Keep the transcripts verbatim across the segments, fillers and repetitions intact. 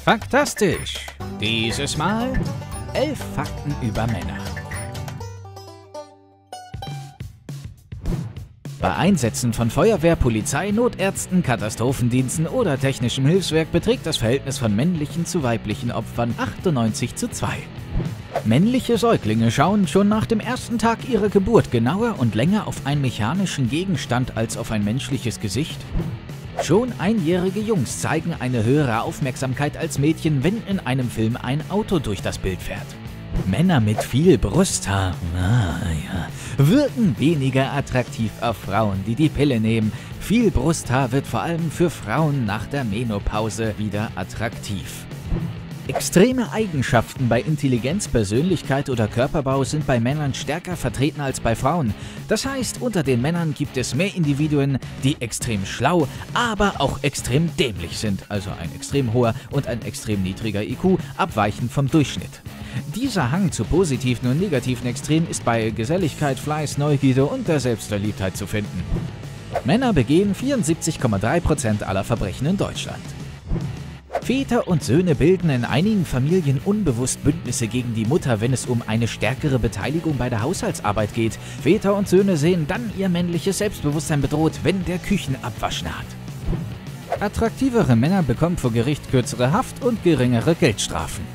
Faktastisch. Dieses Mal elf Fakten über Männer. Bei Einsätzen von Feuerwehr, Polizei, Notärzten, Katastrophendiensten oder technischem Hilfswerk beträgt das Verhältnis von männlichen zu weiblichen Opfern achtundneunzig zu zwei. Männliche Säuglinge schauen schon nach dem ersten Tag ihrer Geburt genauer und länger auf einen mechanischen Gegenstand als auf ein menschliches Gesicht. Schon einjährige Jungs zeigen eine höhere Aufmerksamkeit als Mädchen, wenn in einem Film ein Auto durch das Bild fährt. Männer mit viel Brusthaar ah, ja, wirken weniger attraktiv auf Frauen, die die Pille nehmen. Viel Brusthaar wird vor allem für Frauen nach der Menopause wieder attraktiv. Extreme Eigenschaften bei Intelligenz, Persönlichkeit oder Körperbau sind bei Männern stärker vertreten als bei Frauen. Das heißt, unter den Männern gibt es mehr Individuen, die extrem schlau, aber auch extrem dämlich sind, also ein extrem hoher und ein extrem niedriger I Q abweichen vom Durchschnitt. Dieser Hang zu positiven und negativen Extremen ist bei Geselligkeit, Fleiß, Neugierde und der Selbstverliebtheit zu finden. Männer begehen vierundsiebzig Komma drei Prozent aller Verbrechen in Deutschland. Väter und Söhne bilden in einigen Familien unbewusst Bündnisse gegen die Mutter, wenn es um eine stärkere Beteiligung bei der Haushaltsarbeit geht. Väter und Söhne sehen dann ihr männliches Selbstbewusstsein bedroht, wenn der Küchenabwasch naht. Attraktivere Männer bekommen vor Gericht kürzere Haft und geringere Geldstrafen.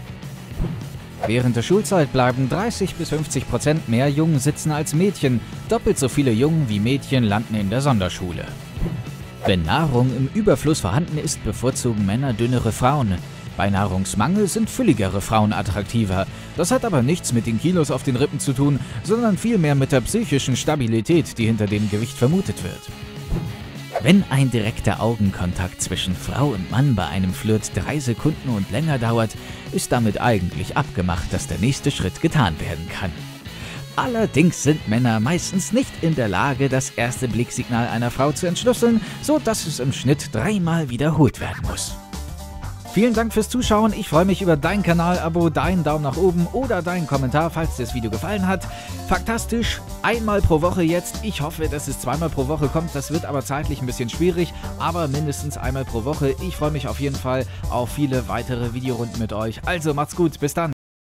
Während der Schulzeit bleiben dreißig bis fünfzig Prozent mehr Jungen sitzen als Mädchen. Doppelt so viele Jungen wie Mädchen landen in der Sonderschule. Wenn Nahrung im Überfluss vorhanden ist, bevorzugen Männer dünnere Frauen. Bei Nahrungsmangel sind fülligere Frauen attraktiver. Das hat aber nichts mit den Kilos auf den Rippen zu tun, sondern vielmehr mit der psychischen Stabilität, die hinter dem Gewicht vermutet wird. Wenn ein direkter Augenkontakt zwischen Frau und Mann bei einem Flirt drei Sekunden und länger dauert, ist damit eigentlich abgemacht, dass der nächste Schritt getan werden kann. Allerdings sind Männer meistens nicht in der Lage, das erste Blicksignal einer Frau zu entschlüsseln, so dass es im Schnitt dreimal wiederholt werden muss. Vielen Dank fürs Zuschauen, ich freue mich über dein Kanal-Abo, deinen Daumen nach oben oder deinen Kommentar, falls dir das Video gefallen hat. Faktastisch, einmal pro Woche jetzt. Ich hoffe, dass es zweimal pro Woche kommt, das wird aber zeitlich ein bisschen schwierig, aber mindestens einmal pro Woche. Ich freue mich auf jeden Fall auf viele weitere Videorunden mit euch. Also macht's gut, bis dann.